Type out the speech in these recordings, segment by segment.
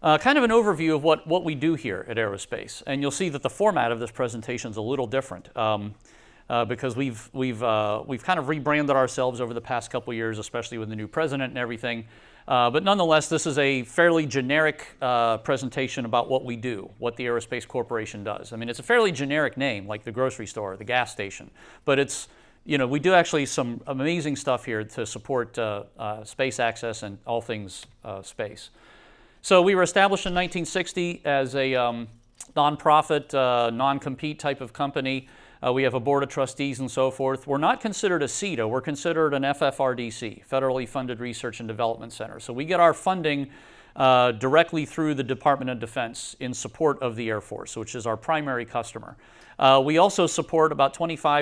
Kind of an overview of what we do here at Aerospace. And you'll see that the format of this presentation is a little different because we've kind of rebranded ourselves over the past couple of years, especially with the new president and everything. But nonetheless, this is a fairly generic presentation about what we do, what the Aerospace Corporation does. I mean, it's a fairly generic name, like the grocery store, the gas station. But it's, you know, we do actually some amazing stuff here to support space access and all things space. So we were established in 1960 as a nonprofit, non-compete type of company. We have a board of trustees and so forth. We're not considered a CETA. We're considered an FFRDC, Federally Funded Research and Development Center. So we get our funding directly through the Department of Defense in support of the Air Force, which is our primary customer. We also support about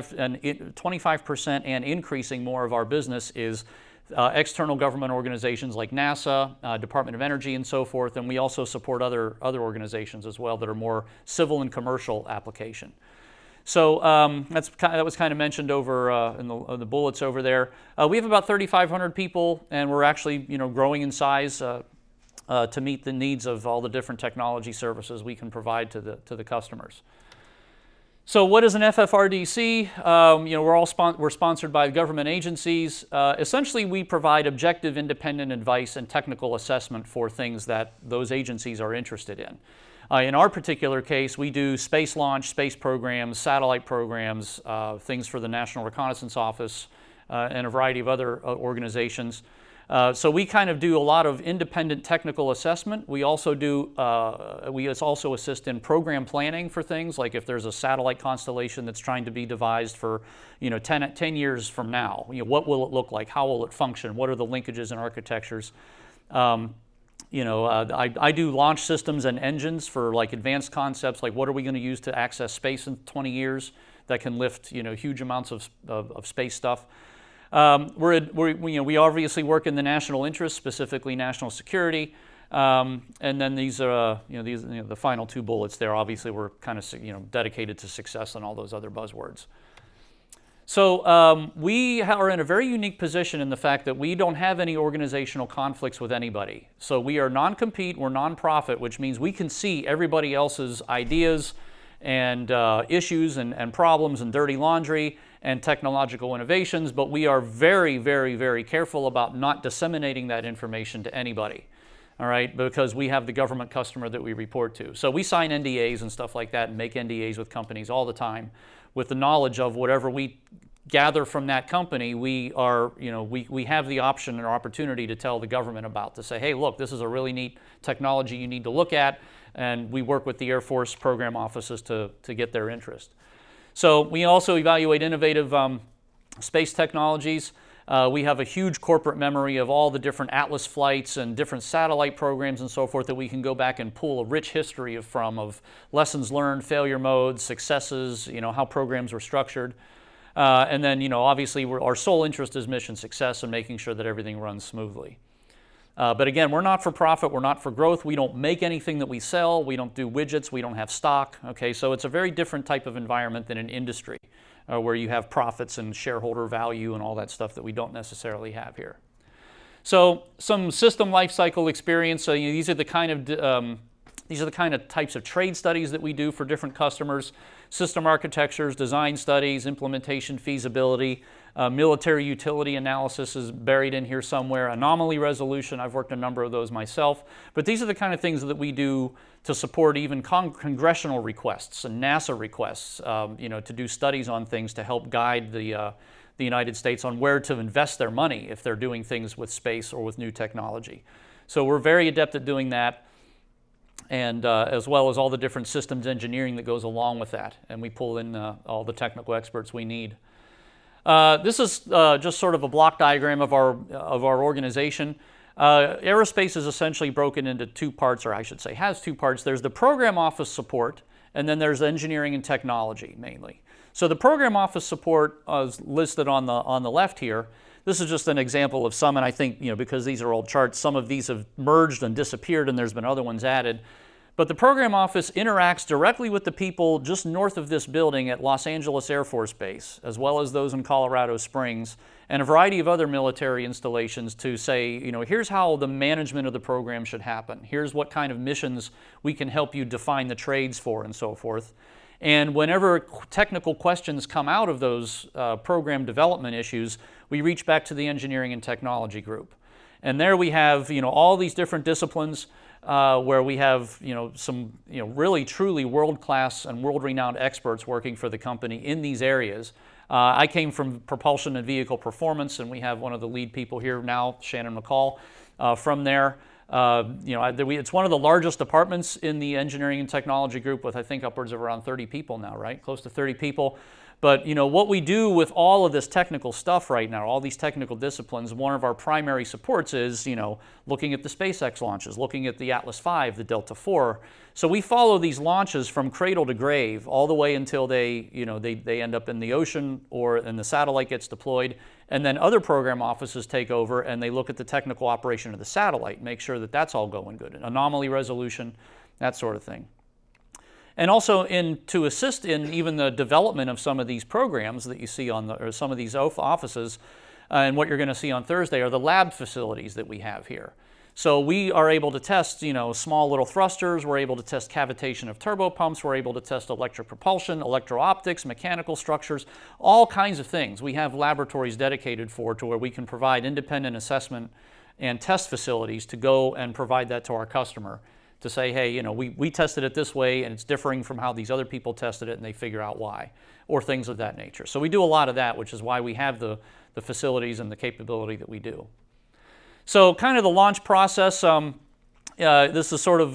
25% and increasing more of our business is external government organizations like NASA, Department of Energy, and so forth, and we also support other organizations as well that are more civil and commercial application. So that was kind of mentioned over in the bullets over there. We have about 3,500 people, and we're actually growing in size to meet the needs of all the different technology services we can provide to the customers. So what is an FFRDC? We're sponsored by government agencies. Essentially, we provide objective, independent advice and technical assessment for things that those agencies are interested in. In our particular case, we do space launch, space programs, satellite programs, things for the National Reconnaissance Office, and a variety of other organizations. So we kind of do a lot of independent technical assessment. We also do, we also assist in program planning for things, like if there's a satellite constellation that's trying to be devised for 10 years from now, what will it look like? How will it function? What are the linkages and architectures? I do launch systems and engines for like advanced concepts, like what are we going to use to access space in 20 years that can lift huge amounts of space stuff. We obviously work in the national interest, specifically national security, and then these are the final two bullets there. Obviously, we're kind of dedicated to success and all those other buzzwords. So we are in a very unique position in the fact that we don't have any organizational conflicts with anybody. So we are non-compete, we're non-profit, which means we can see everybody else's ideas and issues and problems and dirty laundry and technological innovations, but we are very, very, very careful about not disseminating that information to anybody, all right, because we have the government customer that we report to. So we sign NDAs and stuff like that and make NDAs with companies all the time with the knowledge of whatever we gather from that company, we have the option and opportunity to tell the government about, to say, hey, look, this is a really neat technology you need to look at, and we work with the Air Force program offices to get their interest. So we also evaluate innovative space technologies. We have a huge corporate memory of all the different Atlas flights and different satellite programs and so forth that we can go back and pull a rich history of lessons learned, failure modes, successes, how programs were structured. And then, obviously, our sole interest is mission success and making sure that everything runs smoothly. But again, we're not for profit, we're not for growth, we don't make anything that we sell, we don't do widgets, we don't have stock, okay? So it's a very different type of environment than an industry where you have profits and shareholder value and all that stuff that we don't necessarily have here. So some system lifecycle experience, so these are the kind of types of trade studies that we do for different customers: system architectures, design studies, implementation feasibility, military utility analysis is buried in here somewhere, anomaly resolution. I've worked a number of those myself. But these are the kind of things that we do to support even congressional requests and NASA requests, to do studies on things to help guide the United States on where to invest their money if they're doing things with space or with new technology. So we're very adept at doing that, and as well as all the different systems engineering that goes along with that. And we pull in all the technical experts we need. This is just sort of a block diagram of our organization. Aerospace is essentially broken into two parts, or I should say has two parts. There's the program office support, and then there's engineering and technology mainly. So the program office support is listed on the left here. This is just an example of some, and I think, because these are old charts, some of these have merged and disappeared, and there's been other ones added. But the program office interacts directly with the people just north of this building at Los Angeles Air Force Base, as well as those in Colorado Springs, and a variety of other military installations to say, you know, here's how the management of the program should happen. Here's what kind of missions we can help you define the trades for and so forth. And whenever technical questions come out of those program development issues, we reach back to the engineering and technology group. And there we have, you know, all these different disciplines where we have, you know, some, you know, really truly world-class and world-renowned experts working for the company in these areas. I came from propulsion and vehicle performance, and we have one of the lead people here now, Shannon McCall, from there. You know, it's one of the largest departments in the engineering and technology group with, I think, upwards of around 30 people now, right? Close to 30 people. But, you know, what we do with all of this technical stuff right now, all these technical disciplines, one of our primary supports is, you know, looking at the SpaceX launches, looking at the Atlas V, the Delta IV. So we follow these launches from cradle to grave all the way until they, you know, they end up in the ocean and the satellite gets deployed. And then other program offices take over and they look at the technical operation of the satellite, make sure that that's all going good, anomaly resolution, that sort of thing. And also to assist in even the development of some of these programs that you see on or some of these offices, and what you're going to see on Thursday are the lab facilities that we have here. So we are able to test, you know, small little thrusters, we're able to test cavitation of turbopumps, we're able to test electric propulsion, electro-optics, mechanical structures, all kinds of things. We have laboratories dedicated to where we can provide independent assessment and test facilities to go and provide that to our customer. To say, hey, you know, we tested it this way and it's differing from how these other people tested it, and they figure out why, or things of that nature. So we do a lot of that, which is why we have the facilities and the capability that we do. So kind of the launch process, this is sort of,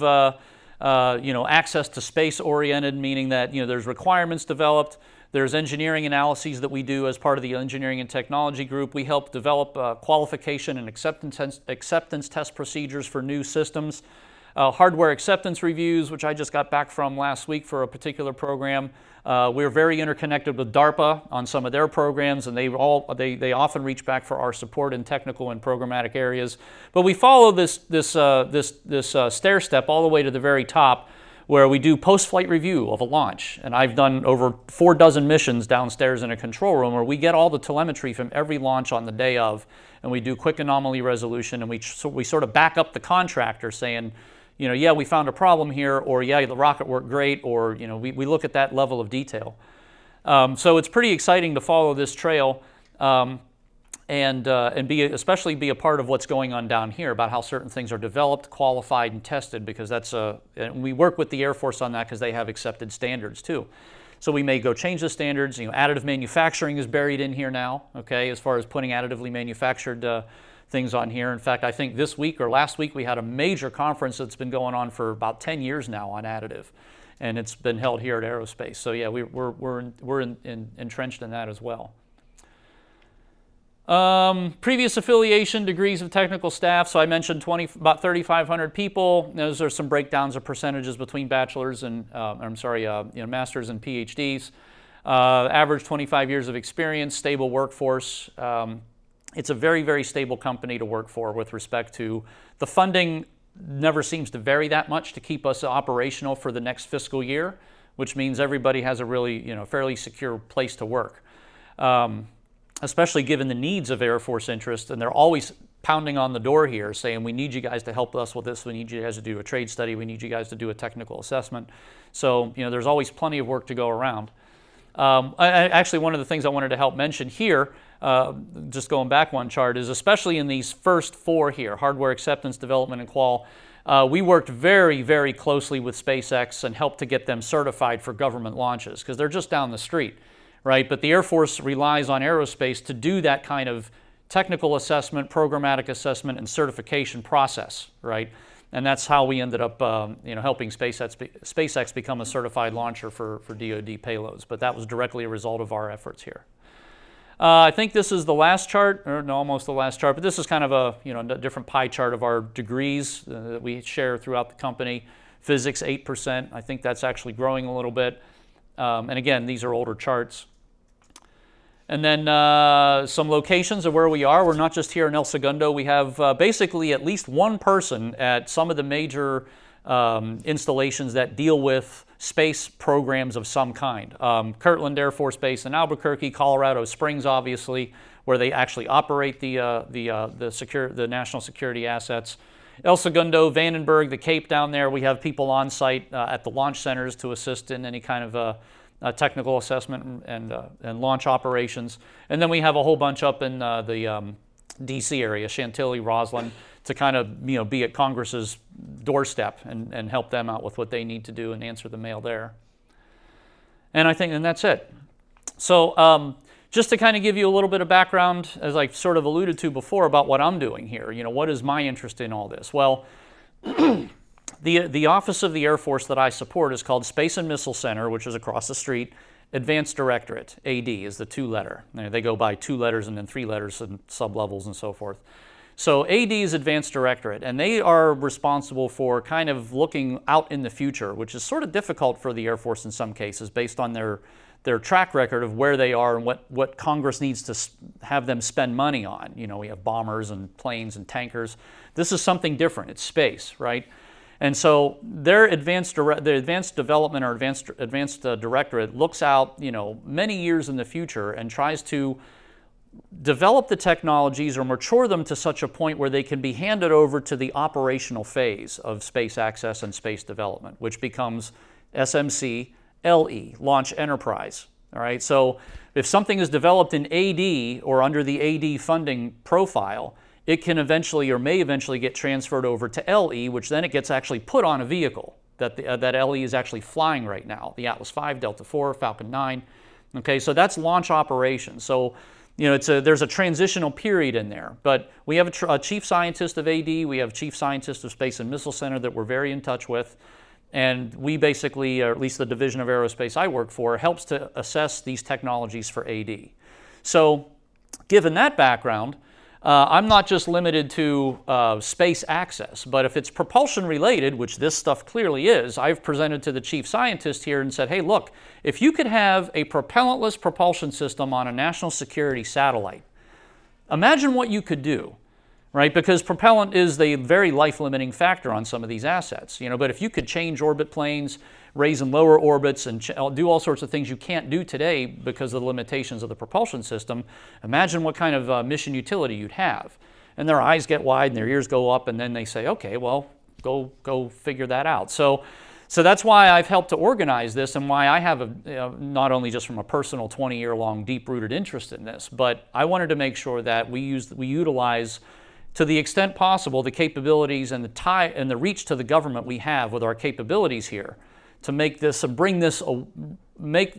you know, access to space oriented, meaning that, you know, there's requirements developed, there's engineering analyses that we do as part of the engineering and technology group. We help develop qualification and acceptance test procedures for new systems. Hardware acceptance reviews, which I just got back from last week for a particular program. We're very interconnected with DARPA on some of their programs, and they often reach back for our support in technical and programmatic areas. But we follow this stair step all the way to the very top, where we do post-flight review of a launch. And I've done over 4 dozen missions downstairs in a control room where we get all the telemetry from every launch on the day of, and we do quick anomaly resolution, and we sort of back up the contractor saying, you know, yeah, we found a problem here, or yeah, the rocket worked great, or, you know, we look at that level of detail. So it's pretty exciting to follow this trail and especially be a part of what's going on down here about how certain things are developed, qualified, and tested, because and we work with the Air Force on that because they have accepted standards too. So we may go change the standards. You know, additive manufacturing is buried in here now, okay, as far as putting additively manufactured things on here. In fact, I think this week or last week we had a major conference that's been going on for about 10 years now on additive, and it's been held here at Aerospace. So yeah, we're entrenched in that as well. Previous affiliation, degrees of technical staff. So I mentioned about 3,500 people. Those are some breakdowns of percentages between bachelors and masters and PhDs. Average 25 years of experience, stable workforce. It's a very, very stable company to work for with respect to the funding. Never seems to vary that much to keep us operational for the next fiscal year, which means everybody has a really, you know, fairly secure place to work. Especially given the needs of Air Force interest, and they're always pounding on the door here saying, we need you guys to help us with this, we need you guys to do a trade study, we need you guys to do a technical assessment. So, you know, there's always plenty of work to go around. Actually, one of the things I wanted to help mention here, just going back one chart, is especially in these first 4 here, hardware acceptance, development, and qual, we worked very, very closely with SpaceX and helped to get them certified for government launches, because they're just down the street. Right, but the Air Force relies on Aerospace to do that kind of technical assessment, programmatic assessment, and certification process, right? And that's how we ended up, you know, helping SpaceX become a certified launcher for DoD payloads. But that was directly a result of our efforts here. I think this is the last chart, or no, almost the last chart. But this is kind of a, you know, a different pie chart of our degrees that we share throughout the company. Physics 8%. I think that's actually growing a little bit. And again, these are older charts. And then some locations of where we are. We're not just here in El Segundo. We have basically at least one person at some of the major installations that deal with space programs of some kind. Kirtland Air Force Base in Albuquerque, Colorado Springs, obviously, where they actually operate the national security assets. El Segundo, Vandenberg, the Cape down there, we have people on site at the launch centers to assist in any kind of technical assessment and launch operations. And then we have a whole bunch up in the DC area, Chantilly, Roslyn, to kind of be at Congress's doorstep and help them out with what they need to do and answer the mail there. And that's it. So just to kind of give you a little bit of background, as I sort of alluded to before, about what I'm doing here. What is my interest in all this? Well, the office of the Air Force that I support is called Space and Missile Center, which is across the street. Advanced Directorate, AD, is the 2-letter. They go by 2 letters and then 3 letters and sub-levels and so forth. So AD is Advanced Directorate, and they are responsible for kind of looking out in the future, which is sort of difficult for the Air Force in some cases based on their track record of where they are and what Congress needs to have them spend money on. We have bombers and planes and tankers. This is something different. It's space, right? And so their advanced development or advanced directorate looks out, many years in the future and tries to develop the technologies or mature them to such a point where they can be handed over to the operational phase of space access and space development, which becomes SMC LE, Launch Enterprise. All right, so if something is developed in AD or under the AD funding profile, it can eventually or may eventually get transferred over to LE, which then it gets actually put on a vehicle that LE is actually flying right now, the Atlas V, Delta IV, Falcon 9. Okay, so that's launch operations. So there's a transitional period in there, but we have a chief scientist of AD, we have chief scientist of Space and Missile Center that we're very in touch with, and we basically, or at least the division of aerospace I work for, helps to assess these technologies for AD. So given that background, I'm not just limited to space access, but if it's propulsion related, which this stuff clearly is, I've presented to the chief scientist here and said, hey, look, if you could have a propellantless propulsion system on a national security satellite, imagine what you could do, right? Because propellant is the very life-limiting factor on some of these assets, but if you could change orbit planes, raise and lower orbits, and do all sorts of things you can't do today because of the limitations of the propulsion system, imagine what kind of mission utility you'd have. And their eyes get wide and their ears go up, and then they say, okay, well, go figure that out. So that's why I've helped to organize this, and why I have not only just from a personal 20-year-long deep-rooted interest in this, but I wanted to make sure that we utilize to the extent possible the capabilities and the reach to the government we have with our capabilities here, to make this, bring this, make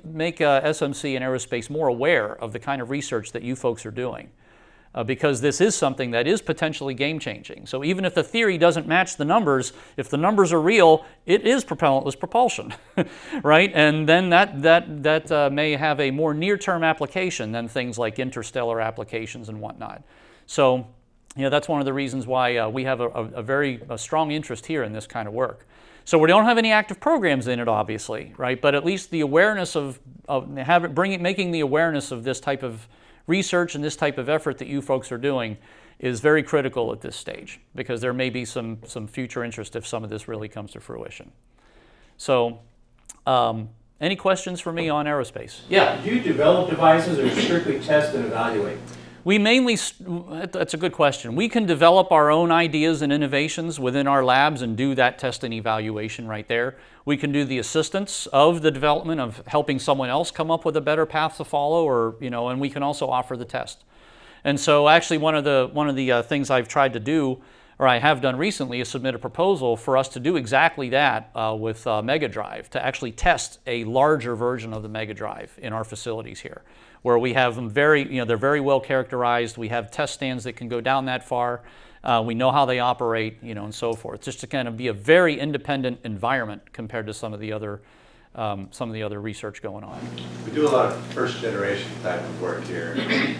SMC and aerospace more aware of the kind of research that you folks are doing. Because this is something that is potentially game-changing. So even if the theory doesn't match the numbers, if the numbers are real, it is propellantless propulsion, right? And then that may have a more near-term application than things like interstellar applications and whatnot. So that's one of the reasons why we have a very strong interest here in this kind of work. So we don't have any active programs in it, obviously, right? But at least the awareness making the awareness of this type of research and this type of effort that you folks are doing is very critical at this stage, because there may be some future interest if some of this really comes to fruition. So, any questions for me on aerospace? Yeah. Do you develop devices or strictly test and evaluate? We mainly, that's a good question. We can develop our own ideas and innovations within our labs and do that test and evaluation right there. We can do the assistance of the development of helping someone else come up with a better path to follow, or and we can also offer the test. And so actually one of the things I've tried to do, or I have done recently, is submit a proposal for us to do exactly that with Mega Drive, to actually test a larger version of the Mega Drive in our facilities here, where we have them they're very well characterized. We have test stands that can go down that far. We know how they operate, and so forth, just to kind of be a very independent environment compared to some of the other research going on. We do a lot of first generation type of work here.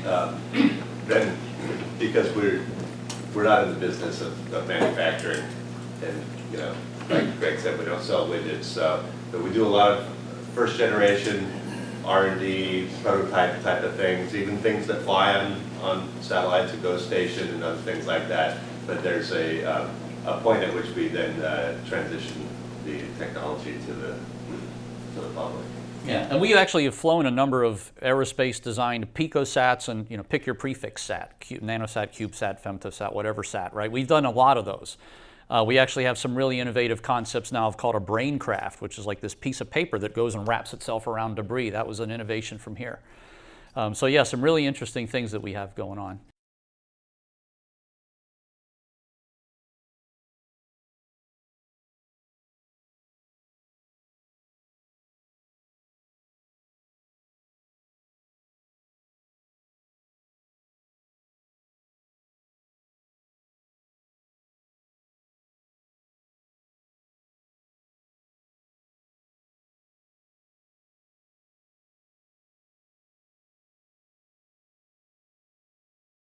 Then, because we're not in the business of manufacturing, and like Greg said, we don't sell widgets, but we do a lot of first generation R&D, prototype type of things, even things that fly on satellites, a GO station and other things like that. But there's a a point at which we then transition the technology to the public. Yeah, and we actually have flown a number of aerospace-designed picosats and, you know, pick your prefix sat, nanosat, CubeSat, femtosat, whatever sat, right? We've done a lot of those. We actually have some really innovative concepts now called a braincraft, which is like this piece of paper that goes and wraps itself around debris. That was an innovation from here. So yeah, some really interesting things that we have going on.